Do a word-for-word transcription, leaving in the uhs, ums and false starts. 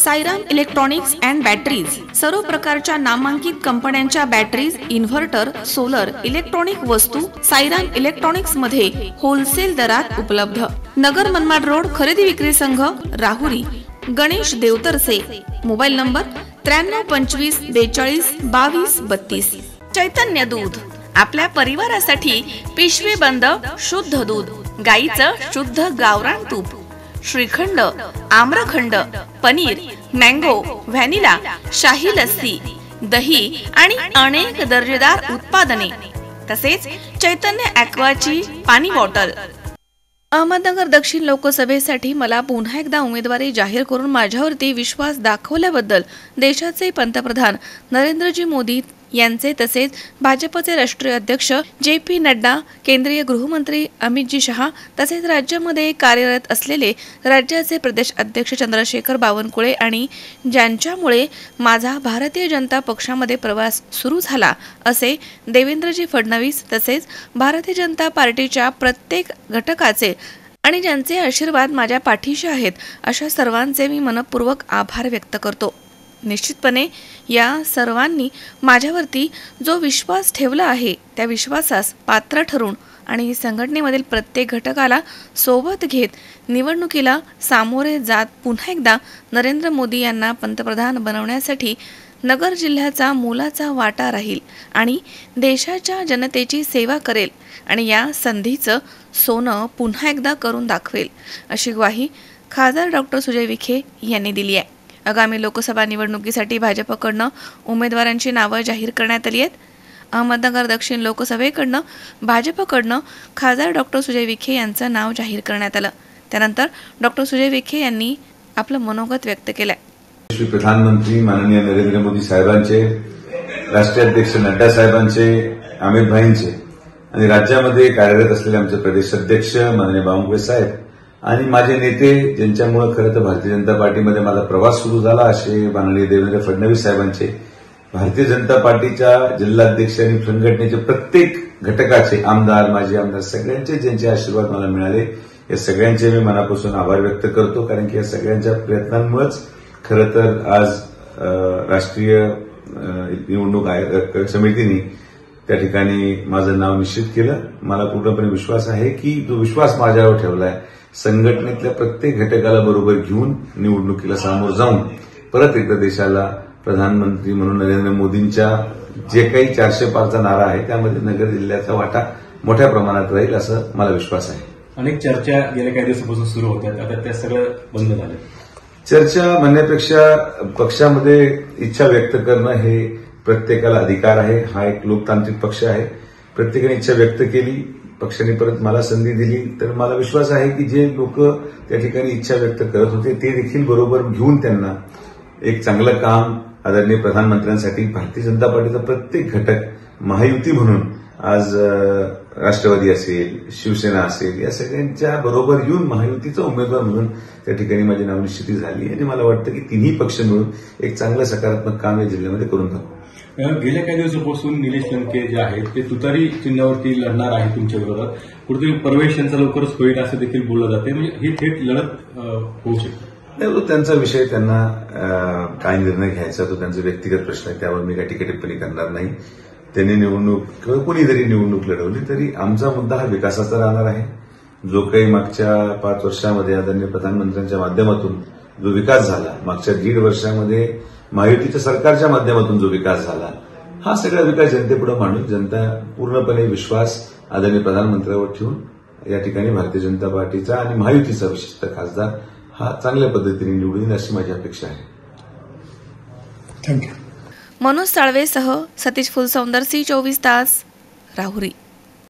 Sairam electronics and batteries, सर्व प्रकारच्या नामांकित कंपन्यांच्या बॅटरीज, इन्व्हर्टर, सोलर, इलेक्ट्रॉनिक वस्तू साईराम इलेक्ट्रॉनिक्स मध्ये होलसेल दरात उपलब्ध। नगर मनमाड रोड, खरेदी विक्री संघ, राहुरी। गणेश देवतरसे, मोबाईल नंबर त्र्याण्णव पंचवीस बेचाळीस बावीस बत्तीस। चैतन्य दूध, आपल्या परिवारासाठी पिशवी बंद शुद्ध दूध, गाईचं शुद्ध गावरान तूप, श्रीखंड, आम्रखंड, पनीर, मँगो, व्हॅनिला, शाही लस्सी, दही आणि अनेक दर्जेदार उत्पादने, तसेच चैतन्य ॲक्वाची पाणी बॉटल। अहमदनगर दक्षिण लोकसभेसाठी मला पुन्हा एकदा उमेदवारी जाहीर करून माझ्यावरती विश्वास दाखवल्याबद्दल देशाचे पंतप्रधान नरेंद्रजी मोदी यांचे, तसेच भाजपचे राष्ट्रीय अध्यक्ष जे पी नड्डा, केंद्रीय गृहमंत्री अमितजी शहा, तसेच राज्यामध्ये कार्यरत असलेले राज्याचे प्रदेश अध्यक्ष चंद्रशेखर बावनकुळे आणि ज्यांच्यामुळे माझा भारतीय जनता पक्षामध्ये प्रवास सुरू झाला असे देवेंद्रजी फडणवीस, तसेच भारतीय जनता पार्टीच्या प्रत्येक घटकाचे आणि ज्यांचे आशीर्वाद माझ्या पाठीशी आहेत अशा सर्वांचे मी मनपूर्वक आभार व्यक्त करतो। निश्चितपणे या सर्वांनी माझ्यावरती जो विश्वास ठेवला आहे त्या विश्वासास पात्र ठरून आणि संघटनेमधील प्रत्येक घटकाला सोबत घेत निवडणुकीला सामोरे जात पुन्हा एकदा नरेंद्र मोदी यांना पंतप्रधान बनवण्यासाठी नगर जिल्ह्याचा मोलाचा वाटा राहील आणि देशाच्या जनतेची सेवा करेल आणि या संधीचं सोनं पुन्हा एकदा करून दाखवेल अशी ग्वाही खासदार डॉक्टर सुजय विखे यांनी दिली आहे। आगामी लोकसभा निवडणुकीसाठी भाजपकडनं उमेदवारांची नावं जाहीर करण्यात आली आहेत। अहमदनगर दक्षिण लोकसभेकडनं भाजपकडनं खासदार डॉक्टर सुजय विखे यांचं नाव जाहीर करण्यात आलं। त्यानंतर डॉक्टर सुजय विखे यांनी आपलं मनोगत व्यक्त केलंय। श्री प्रधानमंत्री माननीय नरेंद्र मोदी साहेबांचे, राष्ट्रीय अध्यक्ष नड्डा साहेबांचे, अमित भाईंचे आणि राज्यामध्ये कार्यरत असलेले आमचे प्रदेश अध्यक्ष माननीय बावनकुळे साहेब आणि माझे नेते, ज्यांच्यामुळे खरं तर भारतीय जनता पार्टीमध्ये माझा प्रवास सुरू झाला असे माननीय देवेंद्र फडणवीस साहेबांचे, भारतीय जनता पार्टीच्या जिल्हाध्यक्ष आणि संघटनेचे प्रत्येक घटकाचे आमदार, माजी आमदार सगळ्यांचे ज्यांचे आशीर्वाद मला मिळाले या सगळ्यांचे मी मनापासून आभार व्यक्त करतो। कारण की या सगळ्यांच्या प्रयत्नांमुळेच खरं तर आज राष्ट्रीय निवडणूक आयोग समितीने त्या ठिकाणी माझं नाव निश्चित केलं। मला पूर्णपणे विश्वास आहे की जो विश्वास माझ्यावर ठेवलाय संघटनेतल्या प्रत्येक घटकाला बरोबर घेऊन निवडणुकीला सामोर जाऊन परत एकदा देशाला प्रधानमंत्री म्हणून नरेंद्र मोदींच्या जे काही चारशे पारचा नारा आहे त्यामध्ये नगर जिल्ह्याचा वाटा मोठ्या प्रमाणात राहील असं मला विश्वास आहे। अनेक चर्चा गेल्या काही दिवसापासून सुरू होत्या, आता त्या सगळं बंद झालं। चर्चा म्हणण्यापेक्षा पक्षामध्ये इच्छा व्यक्त करणं हे प्रत्येकाला अधिकार आहे। हा एक लोकतांत्रिक पक्ष आहे, प्रत्येकाने इच्छा व्यक्त केली, पक्षाने परत मला संधी दिली तर मला विश्वास आहे की जे लोक त्या ठिकाणी इच्छा व्यक्त करत होते ते देखील बरोबर घेऊन त्यांना एक चांगलं काम आदरणीय प्रधानमंत्र्यांसाठी भारतीय जनता पार्टीचा प्रत्येक घटक महायुती म्हणून आज राष्ट्रवादी असेल, शिवसेना असेल या सगळ्यांच्या बरोबर येऊन महायुतीचा उमेदवार म्हणून त्या ठिकाणी माझी नाव निश्चिती झाली आणि मला वाटतं की तिन्ही पक्ष मिळून एक चांगलं सकारात्मक काम या जिल्ह्यामध्ये करून दाखवू। गेल्या काही दिवसापासून निलेश लंके जे आहेत ते तुतारी चिन्हावरती लढणार आहे तुमच्या विरोधात, कुठेतरी प्रवेश यांचा लवकरच होईल असं देखील बोललं जाते, म्हणजे ही थेट लढत होऊ शकते। तो त्यांचा विषय, त्यांना काय निर्णय घ्यायचा तो त्यांचा व्यक्तिगत प्रश्न आहे, त्यावर मी काही टीका टिप्पणी करणार नाही। त्यांनी निवडणूक किंवा कोणी जरी निवडणूक लढवली तरी आमचा मुद्दा हा विकासाचा राहणार आहे। जो काही मागच्या पाच वर्षामध्ये आदरणीय प्रधानमंत्र्यांच्या माध्यमातून जो विकास झाला, मागच्या दीड वर्षामध्ये महायुतीच्या सरकारच्या माध्यमातून जो विकास झाला, हा सगळा विकास जनतेपुढे मांडून जनता पूर्णपणे विश्वास आदरणीय प्रधानमंत्र्यांवर ठेवून या ठिकाणी भारतीय जनता पार्टीचा आणि महायुतीचा विशिष्ट खासदार हा चांगल्या पद्धतीने निवडून येईल अशी माझी अपेक्षा आहे। थँक्यू। मनोज साळवेसह सतीश फुलसौंदर, सी चोवीस तास, राहुरी।